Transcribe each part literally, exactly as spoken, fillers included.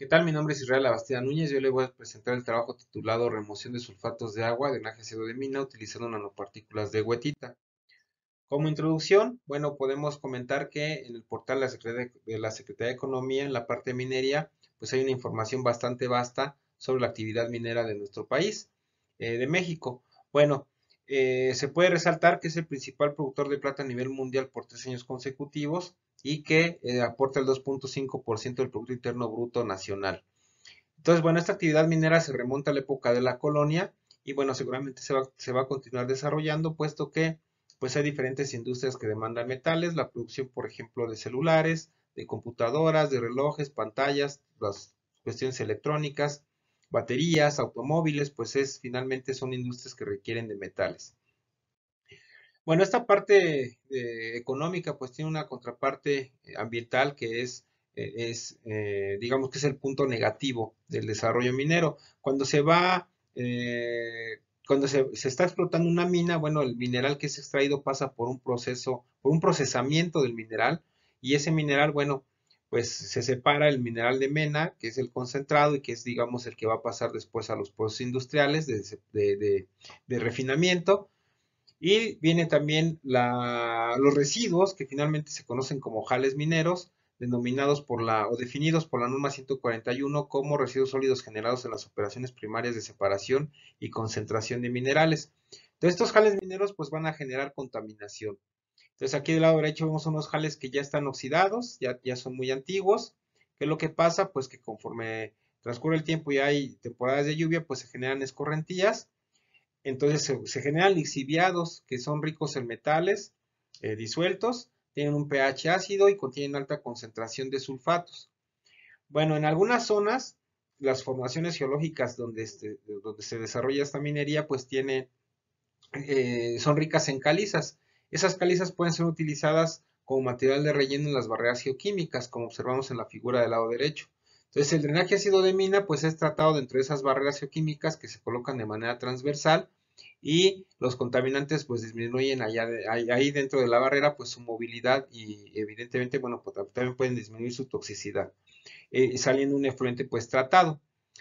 ¿Qué tal? Mi nombre es Israel Abastida Núñez. Yo le voy a presentar el trabajo titulado Remoción de sulfatos de agua, drenaje ácido de mina utilizando nanopartículas de huetita. Como introducción, bueno, podemos comentar que en el portal de la Secretaría de la Secretaría de Economía, en la parte de minería, pues hay una información bastante vasta sobre la actividad minera de nuestro país, eh, de México. Bueno, eh, se puede resaltar que es el principal productor de plata a nivel mundial por tres años consecutivos y que eh, aporta el dos punto cinco por ciento del Producto Interno Bruto Nacional. Entonces, bueno, esta actividad minera se remonta a la época de la colonia y bueno, seguramente se va, se va a continuar desarrollando, puesto que pues hay diferentes industrias que demandan metales, la producción, por ejemplo, de celulares, de computadoras, de relojes, pantallas, las cuestiones electrónicas, baterías, automóviles, pues es finalmente son industrias que requieren de metales. Bueno, esta parte eh, económica pues tiene una contraparte eh, ambiental que es, eh, es eh, digamos que es el punto negativo del desarrollo minero. Cuando se va, eh, cuando se, se está explotando una mina, bueno, el mineral que es extraído pasa por un proceso, por un procesamiento del mineral y ese mineral, bueno, pues se separa el mineral de mena, que es el concentrado y que es, digamos, el que va a pasar después a los procesos industriales de, de, de, de refinamiento. Y viene también la, los residuos, que finalmente se conocen como jales mineros, denominados por la, o definidos por la norma ciento cuarenta y uno como residuos sólidos generados en las operaciones primarias de separación y concentración de minerales. Entonces, estos jales mineros pues van a generar contaminación. Entonces, aquí del lado derecho vemos unos jales que ya están oxidados, ya, ya son muy antiguos. ¿Qué es lo que pasa? Pues que conforme transcurre el tiempo y hay temporadas de lluvia, pues se generan escorrentías, entonces se, se generan lixiviados que son ricos en metales eh, disueltos, tienen un pH ácido y contienen alta concentración de sulfatos. Bueno, en algunas zonas, las formaciones geológicas donde, este, donde se desarrolla esta minería, pues tiene, eh, son ricas en calizas. Esas calizas pueden ser utilizadas como material de relleno en las barreras geoquímicas, como observamos en la figura del lado derecho. Entonces, el drenaje ácido de mina, pues es tratado dentro de esas barreras geoquímicas que se colocan de manera transversal y los contaminantes pues disminuyen allá de, ahí, ahí dentro de la barrera pues su movilidad y evidentemente, bueno, pues también pueden disminuir su toxicidad, eh, saliendo un efluente pues tratado.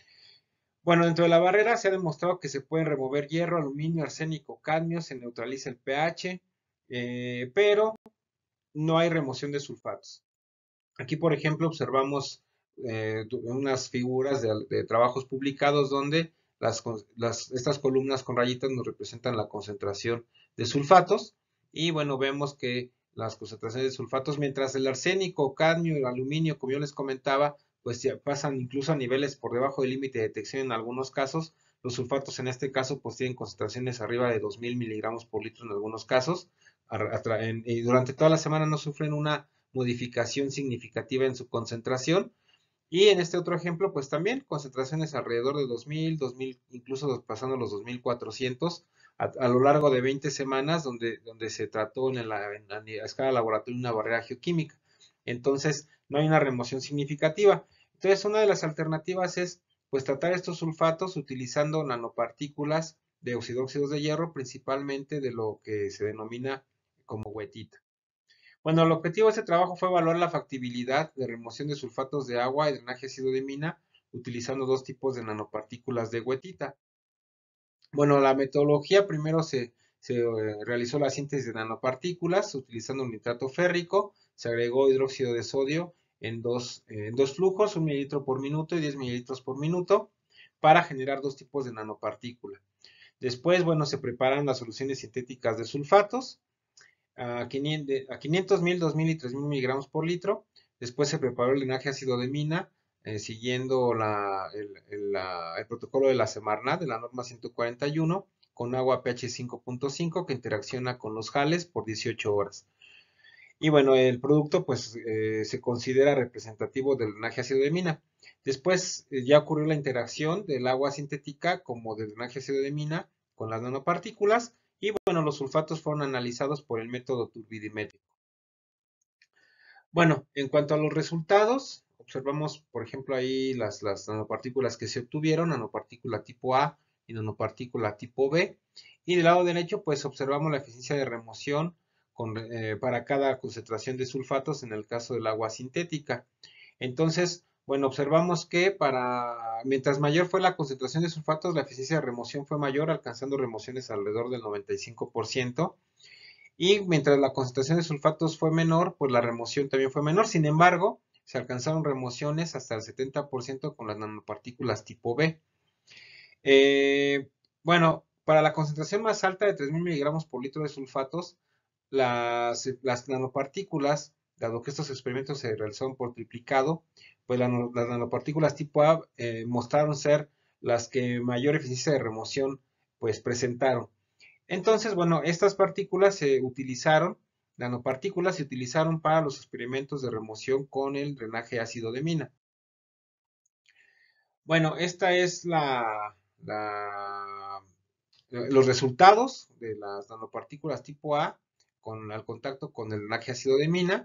Bueno, dentro de la barrera se ha demostrado que se pueden remover hierro, aluminio, arsénico, cadmio, se neutraliza el pH, eh, pero no hay remoción de sulfatos. Aquí, por ejemplo, observamos eh, unas figuras de, de, trabajos publicados donde las, las, estas columnas con rayitas nos representan la concentración de sulfatos y bueno, vemos que las concentraciones de sulfatos, mientras el arsénico, cadmio, el aluminio, como yo les comentaba, pues ya pasan incluso a niveles por debajo del límite de detección en algunos casos. Los sulfatos en este caso pues tienen concentraciones arriba de dos mil miligramos por litro en algunos casos, y durante toda la semana no sufren una modificación significativa en su concentración. Y en este otro ejemplo, pues también concentraciones alrededor de dos mil, dos mil, incluso pasando los dos mil cuatrocientos a, a, lo largo de veinte semanas, donde, donde se trató en la, en la escala laboratorio una barrera geoquímica. Entonces, no hay una remoción significativa. Entonces, una de las alternativas es, pues, tratar estos sulfatos utilizando nanopartículas de oxidóxidos de hierro, principalmente de lo que se denomina como huetita. Bueno, el objetivo de este trabajo fue evaluar la factibilidad de remoción de sulfatos de agua y drenaje ácido de mina utilizando dos tipos de nanopartículas de huetita. Bueno, la metodología primero se, se eh, realizó la síntesis de nanopartículas utilizando un nitrato férrico, se agregó hidróxido de sodio en dos, eh, en dos flujos, un mililitro por minuto y diez mililitros por minuto, para generar dos tipos de nanopartícula. Después, bueno, se preparan las soluciones sintéticas de sulfatos a quinientos, mil, dos mil y tres mil miligramos por litro. Después se preparó el drenaje ácido de mina, eh, siguiendo la, el, el, la, el, protocolo de la Semarnat, de la norma ciento cuarenta y uno, con agua pH cinco punto cinco que interacciona con los jales por dieciocho horas. Y bueno, el producto pues eh, se considera representativo del drenaje ácido de mina. Después eh, ya ocurrió la interacción del agua sintética como del drenaje ácido de mina con las nanopartículas y bueno, los sulfatos fueron analizados por el método turbidimétrico. Bueno, en cuanto a los resultados, observamos, por ejemplo, ahí las, las nanopartículas que se obtuvieron, nanopartícula tipo A y nanopartícula tipo B. Y del lado derecho, pues observamos la eficiencia de remoción con, eh, para cada concentración de sulfatos en el caso del agua sintética. Entonces, bueno, observamos que para, mientras mayor fue la concentración de sulfatos, la eficiencia de remoción fue mayor, alcanzando remociones alrededor del noventa y cinco por ciento. Y mientras la concentración de sulfatos fue menor, pues la remoción también fue menor. Sin embargo, se alcanzaron remociones hasta el setenta por ciento con las nanopartículas tipo B. Eh, bueno, para la concentración más alta de tres mil miligramos por litro de sulfatos, las, las nanopartículas, dado que estos experimentos se realizaron por triplicado, pues la, las nanopartículas tipo A eh, mostraron ser las que mayor eficiencia de remoción pues presentaron. Entonces, bueno, estas partículas se utilizaron, nanopartículas se utilizaron para los experimentos de remoción con el drenaje ácido de mina. Bueno, esta es la, la, los resultados de las nanopartículas tipo A con al contacto con el drenaje ácido de mina.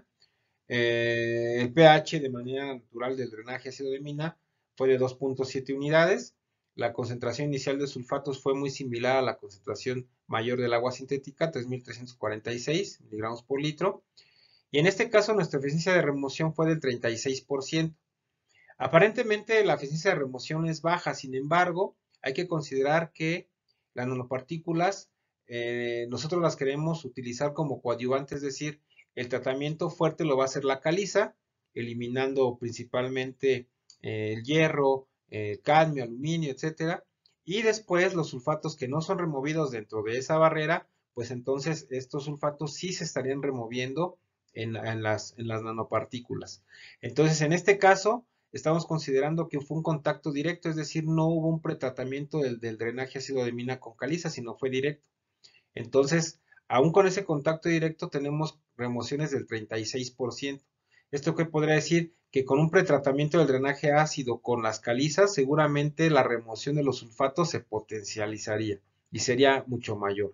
Eh, el pH de manera natural del drenaje ácido de mina fue de dos punto siete unidades. La concentración inicial de sulfatos fue muy similar a la concentración mayor del agua sintética, tres mil trescientos cuarenta y seis miligramos por litro. Y en este caso nuestra eficiencia de remoción fue del treinta y seis por ciento. Aparentemente la eficiencia de remoción es baja, sin embargo, hay que considerar que las nanopartículas eh, nosotros las queremos utilizar como coadyuvantes, es decir, el tratamiento fuerte lo va a hacer la caliza, eliminando principalmente eh, el hierro, el cadmio, aluminio, etcétera. Y después los sulfatos que no son removidos dentro de esa barrera, pues entonces estos sulfatos sí se estarían removiendo en, en, las, en las nanopartículas. Entonces, en este caso, estamos considerando que fue un contacto directo, es decir, no hubo un pretratamiento del, del drenaje ácido de mina con caliza, sino fue directo. Entonces, aún con ese contacto directo tenemos remociones del treinta y seis por ciento. ¿Esto qué podría decir? Que con un pretratamiento del drenaje ácido con las calizas, seguramente la remoción de los sulfatos se potencializaría y sería mucho mayor.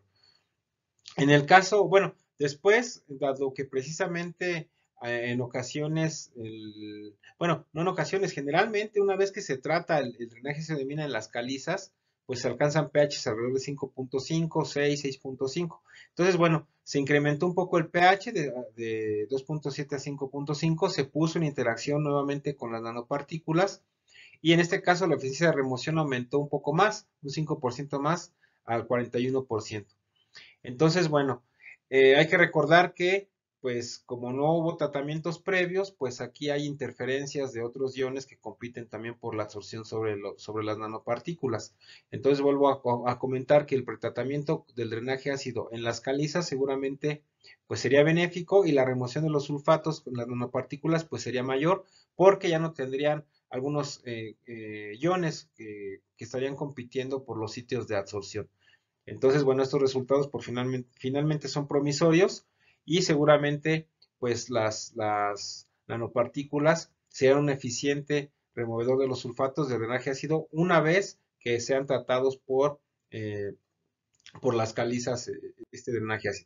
En el caso, bueno, después, dado que precisamente eh, en ocasiones, el, bueno, no en ocasiones, generalmente una vez que se trata el, el drenaje se elimina en las calizas, pues se alcanzan pHs alrededor de cinco punto cinco, seis, seis punto cinco. Entonces, bueno, se incrementó un poco el pH de, de dos punto siete a cinco punto cinco, se puso en interacción nuevamente con las nanopartículas y en este caso la eficiencia de remoción aumentó un poco más, un cinco por ciento más al cuarenta y uno por ciento. Entonces, bueno, eh, hay que recordar que, pues, como no hubo tratamientos previos, pues aquí hay interferencias de otros iones que compiten también por la absorción sobre, lo, sobre las nanopartículas. Entonces, vuelvo a, a, comentar que el pretratamiento del drenaje ácido en las calizas seguramente, pues, sería benéfico y la remoción de los sulfatos con las nanopartículas, pues, sería mayor porque ya no tendrían algunos eh, eh, iones que, que estarían compitiendo por los sitios de absorción. Entonces, bueno, estos resultados por finalmente, finalmente son promisorios y seguramente pues las, las nanopartículas serán un eficiente removedor de los sulfatos de drenaje ácido una vez que sean tratados por, eh, por las calizas, eh, este drenaje ácido.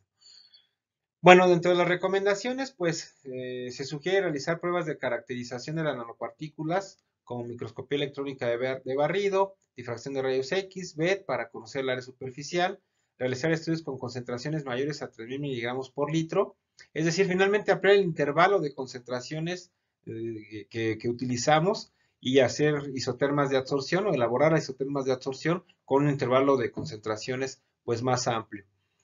Bueno, dentro de las recomendaciones, pues eh, se sugiere realizar pruebas de caracterización de las nanopartículas como microscopía electrónica de, de barrido, difracción de rayos X, B E T para conocer el área superficial, realizar estudios con concentraciones mayores a tres mil miligramos por litro, es decir, finalmente ampliar el intervalo de concentraciones eh, que, que utilizamos y hacer isotermas de absorción o elaborar isotermas de absorción con un intervalo de concentraciones pues más amplio.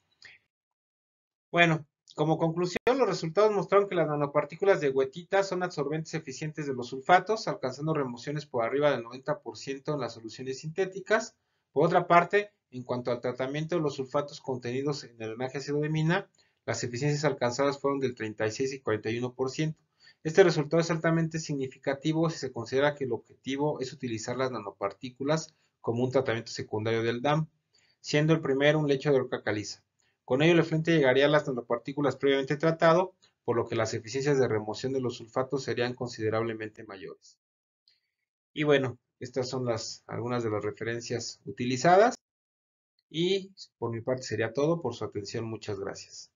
Bueno, como conclusión, los resultados mostraron que las nanopartículas de goethita son absorbentes eficientes de los sulfatos, alcanzando remociones por arriba del noventa por ciento en las soluciones sintéticas. Por otra parte, en cuanto al tratamiento de los sulfatos contenidos en el drenaje ácido de mina, las eficiencias alcanzadas fueron del treinta y seis y cuarenta y uno por ciento. Este resultado es altamente significativo si se considera que el objetivo es utilizar las nanopartículas como un tratamiento secundario del D A M, siendo el primero un lecho de roca caliza. Con ello, el efluente llegaría a las nanopartículas previamente tratado, por lo que las eficiencias de remoción de los sulfatos serían considerablemente mayores. Y bueno, estas son las, algunas de las referencias utilizadas. Y por mi parte sería todo. Por su atención, muchas gracias.